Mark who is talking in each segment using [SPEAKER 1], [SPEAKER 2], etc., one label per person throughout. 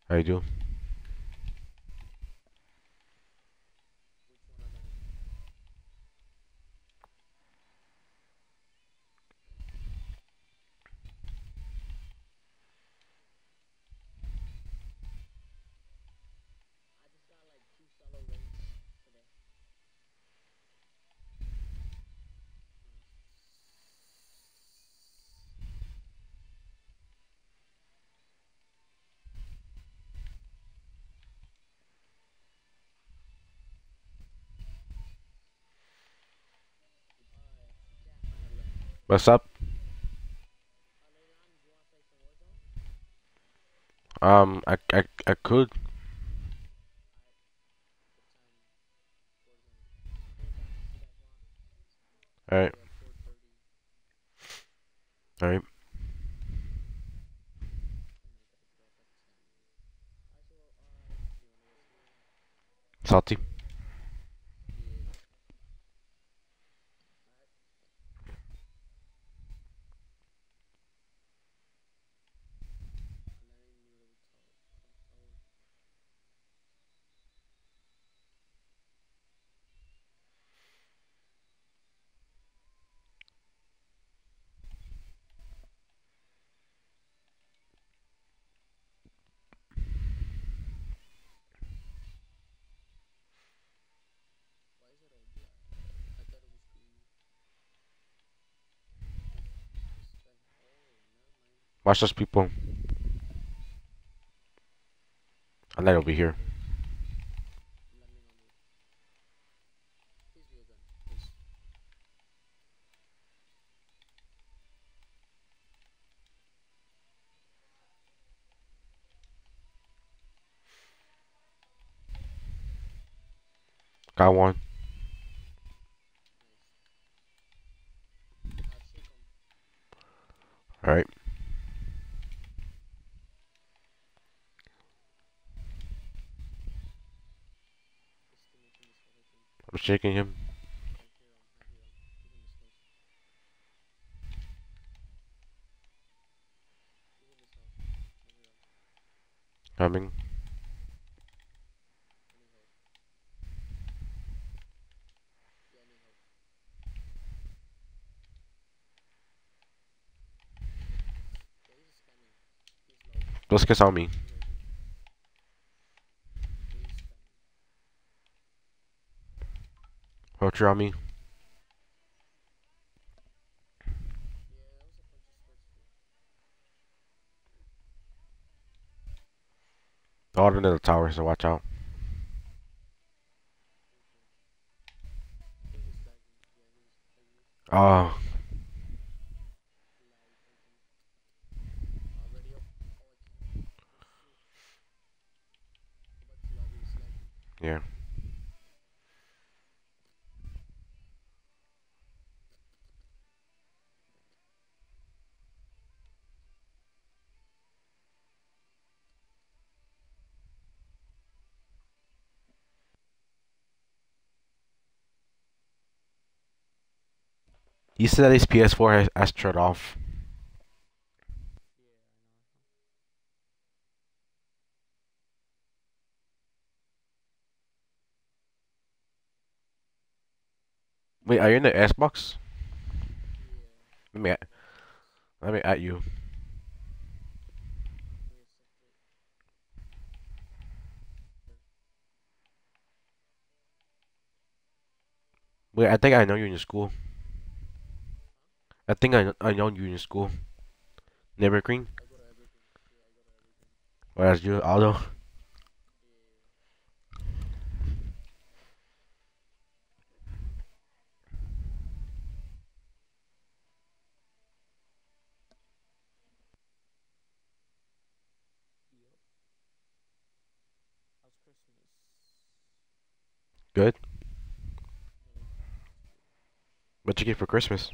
[SPEAKER 1] I do. What's up? I could. All right. All right. Salty. Watch those people. I light over here. Got one. All right. I'm shaking him. Coming. Those kids on me. Vulture on me. All under the tower, so watch out. Oh, yeah. He said that his PS4 has turned off. Wait, are you in the Xbox? Let me at, let me at you. Wait, I think I know you in school. I know you in school. Never Green. Or that's you, Aldo. Good. What you get for Christmas?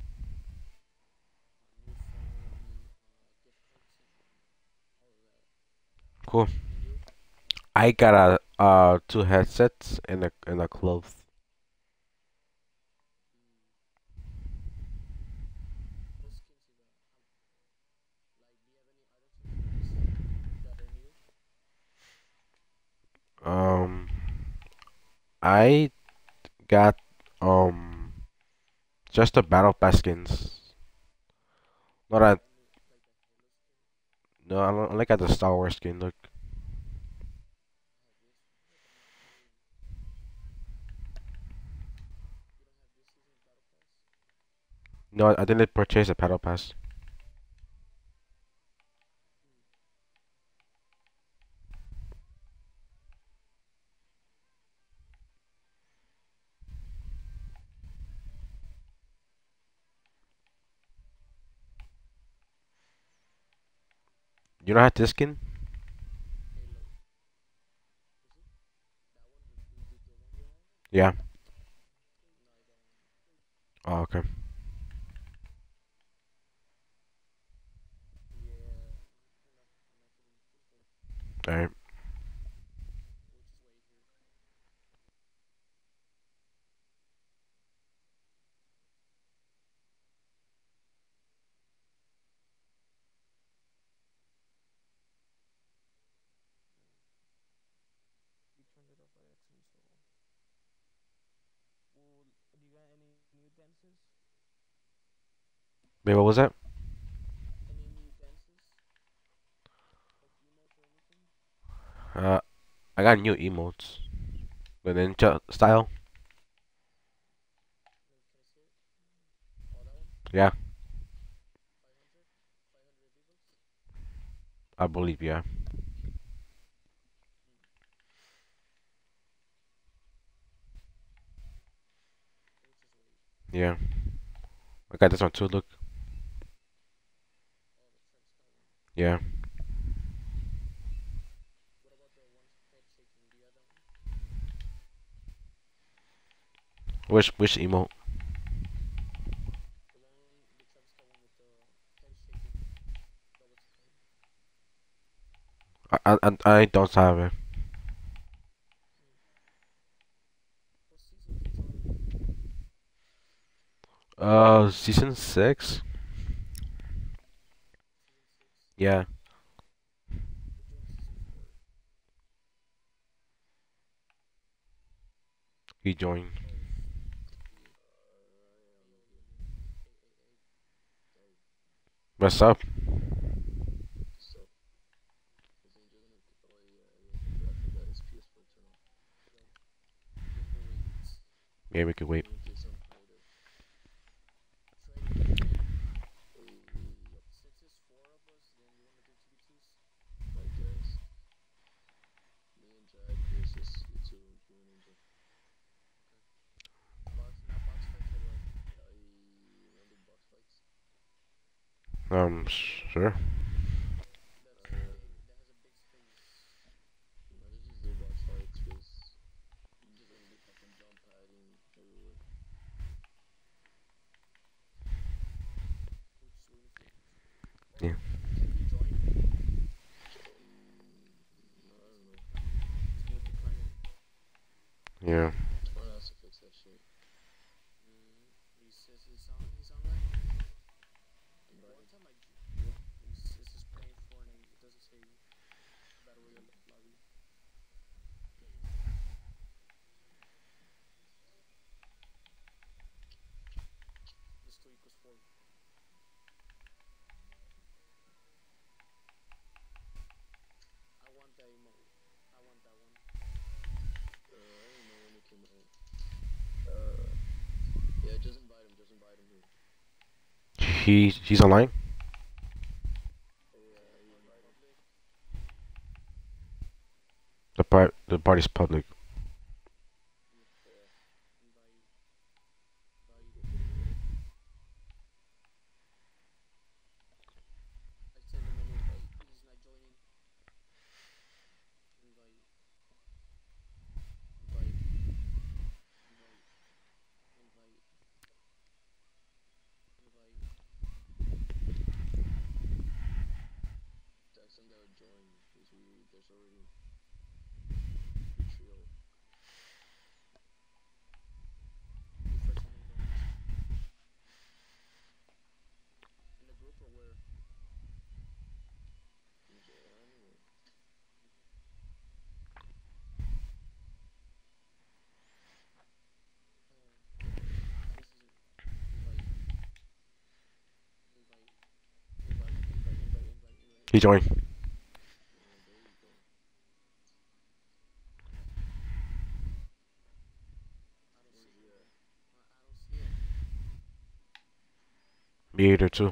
[SPEAKER 1] Cool. I got a two headsets and a clothes. I got um just the battle pass skins. Not a no, I don't like at the Star Wars skin. Look, no, I didn't purchase a battle pass. You don't have this skin? Yeah. Oh, okay. All right. Wait, what was that? Uh, I got new emotes. The ninja style. Yeah, I believe. Yeah. Yeah. I got this one too. Look. Yeah. Which emote? I don't have it. Season 6. Yeah. He joined. What's up? Yeah, we could wait. Sure. Yeah. Yeah. He's online. The party's public. He joined. Me either too.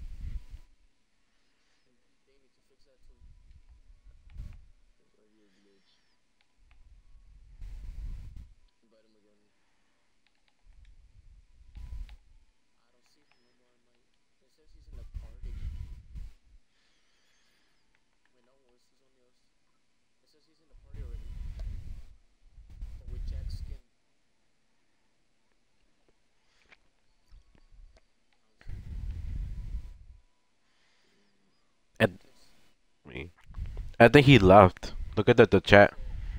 [SPEAKER 1] And me. I think he left. Look at the chat.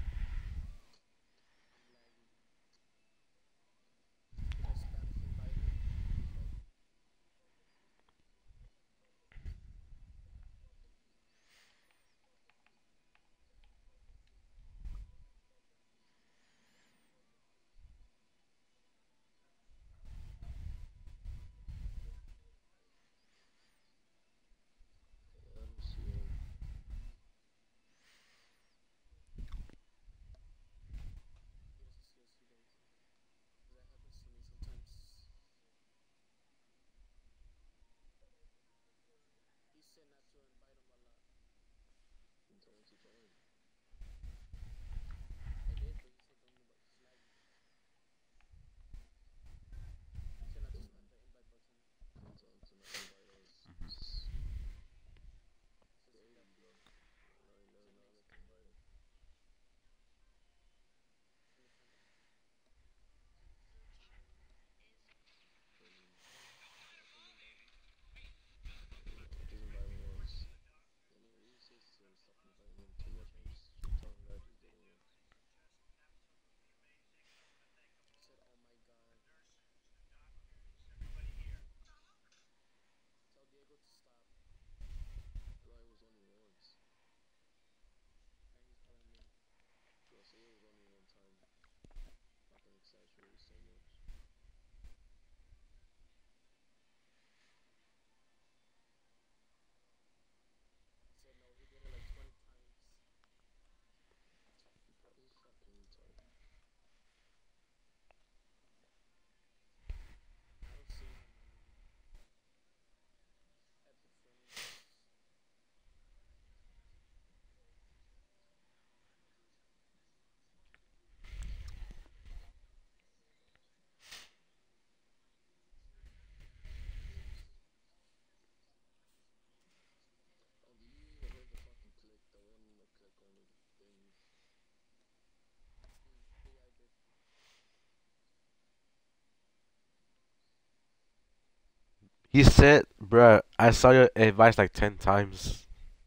[SPEAKER 1] He said, bruh, I saw your advice like 10 times.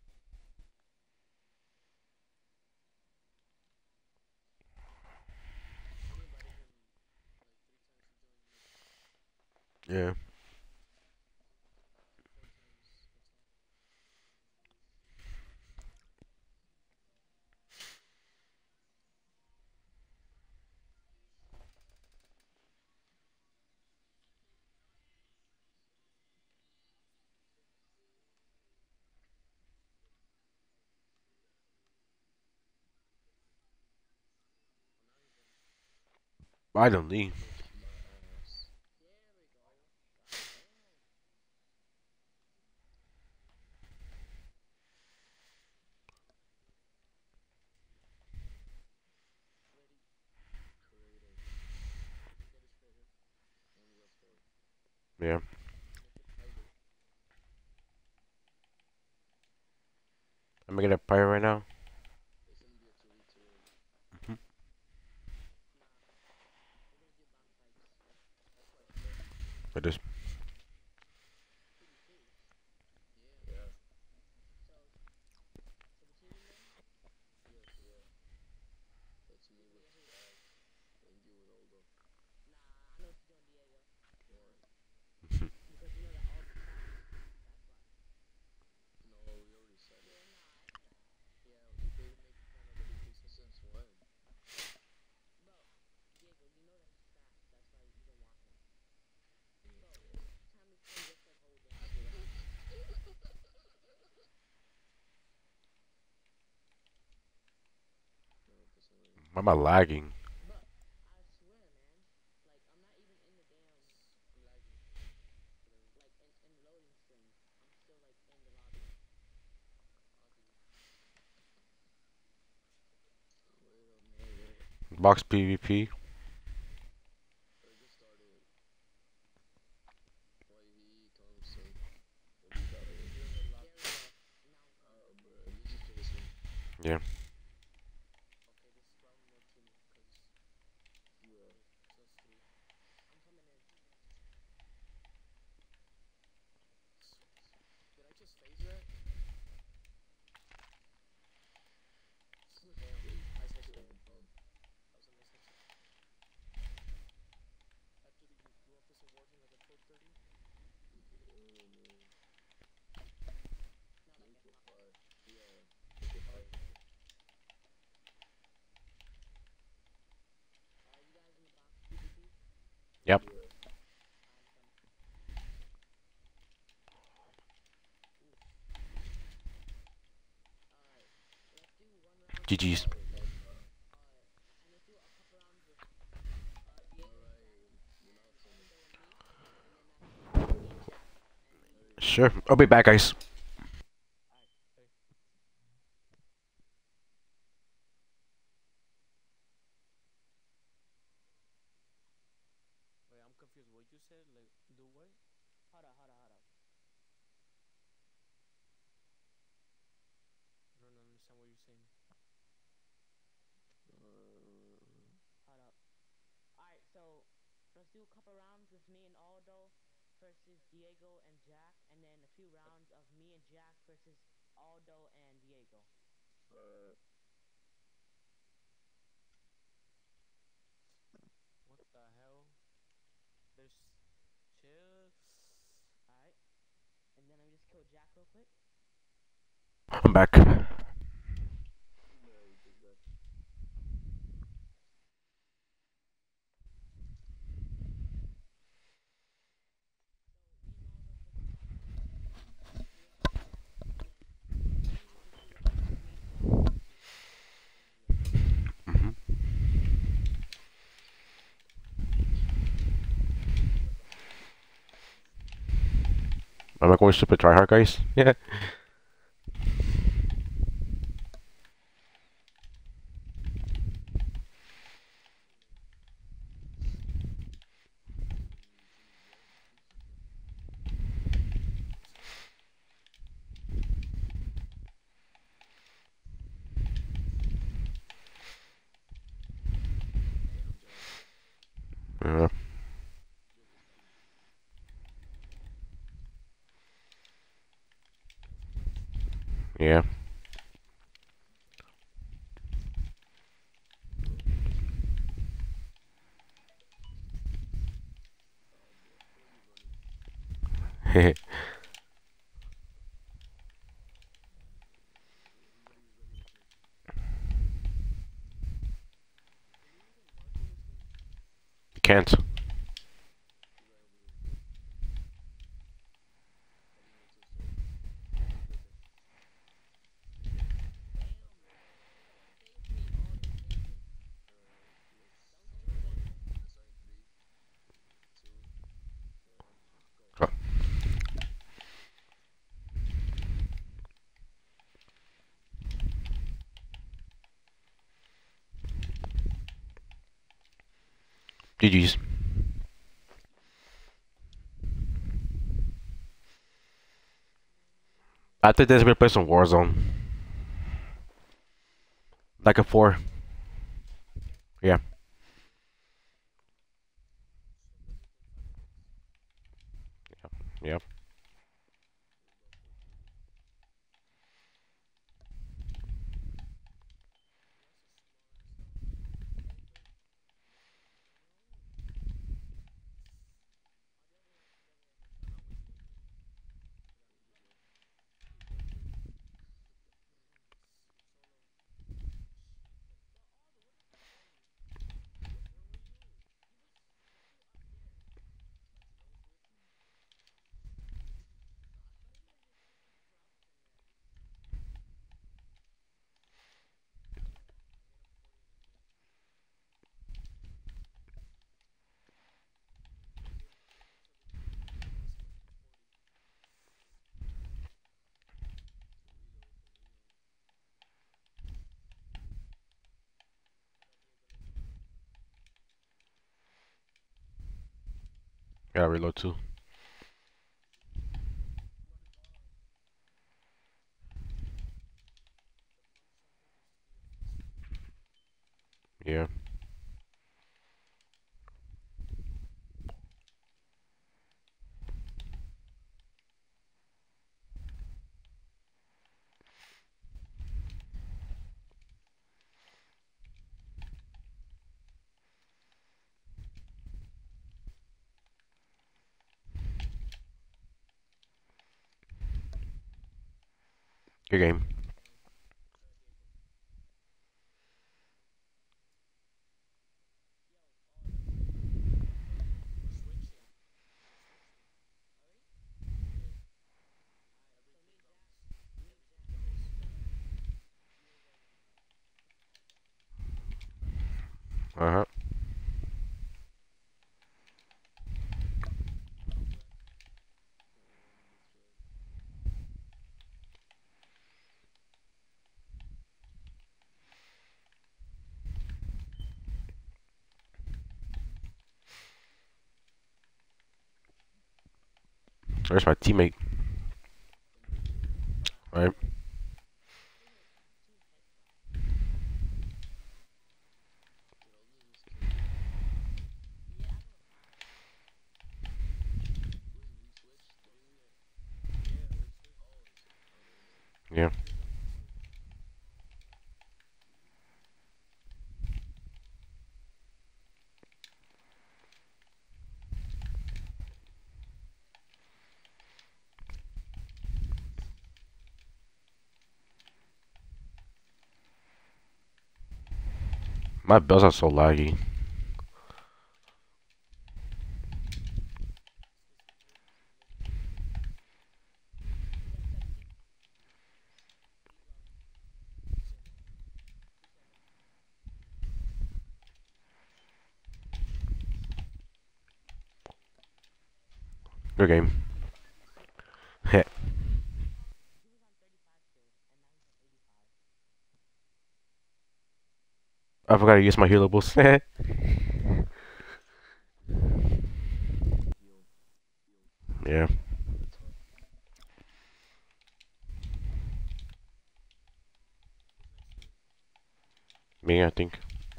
[SPEAKER 1] Yeah. I don't need. Yeah. I'm gonna get a player right now. Mhm. For this. Why am I lagging? Box PvP. Yeah. Yep. GG's. Sure. I'll be back, guys.
[SPEAKER 2] Wait, I'm confused. What you said? Like, do what? I don't understand what you're saying. What the hell? There's chill.
[SPEAKER 1] I'm back. Hmm. Am I going super tryhard, guys? Yeah. Yeah. Yeah. You can't. Oh, GG's. I think there's gonna play some Warzone. Like a 4. Yeah. Yeah. Gotta reload too. Yeah. Good game. Uh huh. There's my teammate. Right. Yeah. My bells are so laggy. Good game. Heh. I forgot to use my healables. Yeah. Me, I think.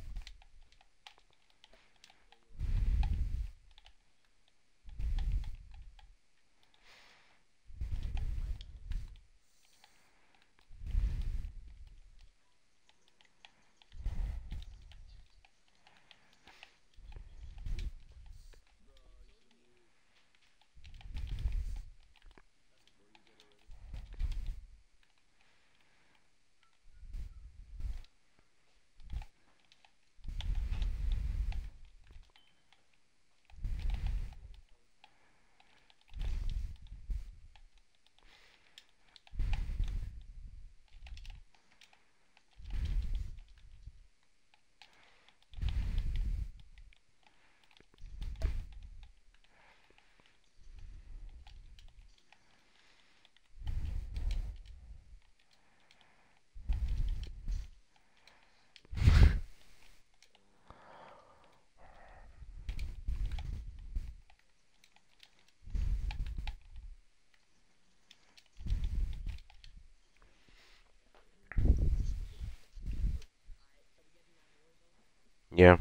[SPEAKER 1] Yeah.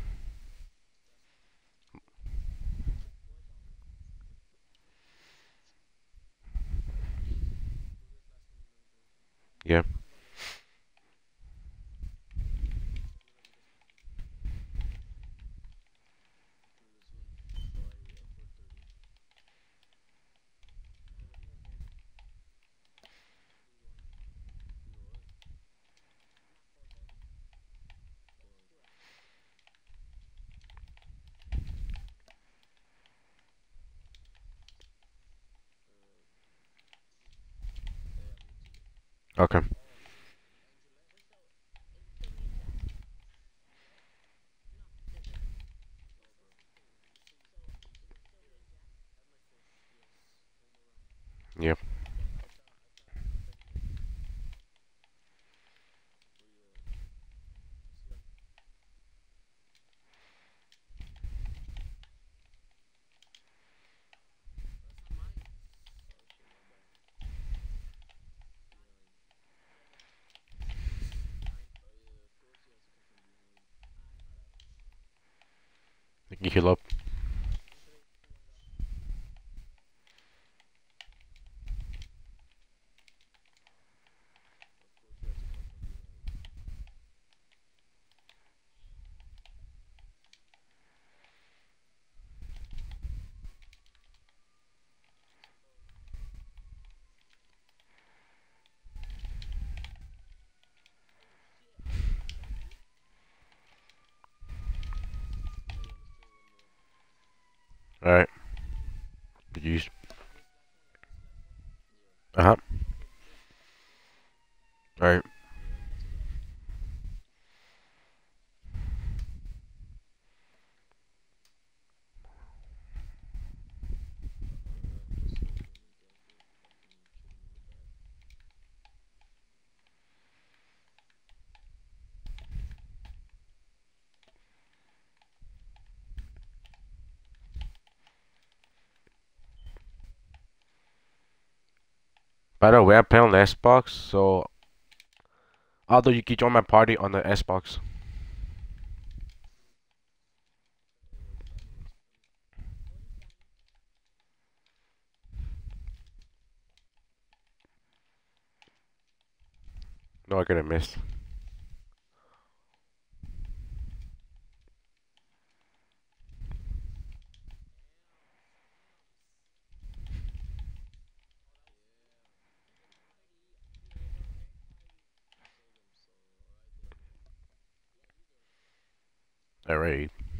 [SPEAKER 1] Yeah. Okay. Yeah. You heal up. Alright. Use. Uh-huh. Alright. By the way, I'm playing on the Xbox, so although you can join my party on the Xbox. No, I could have missed. Alright.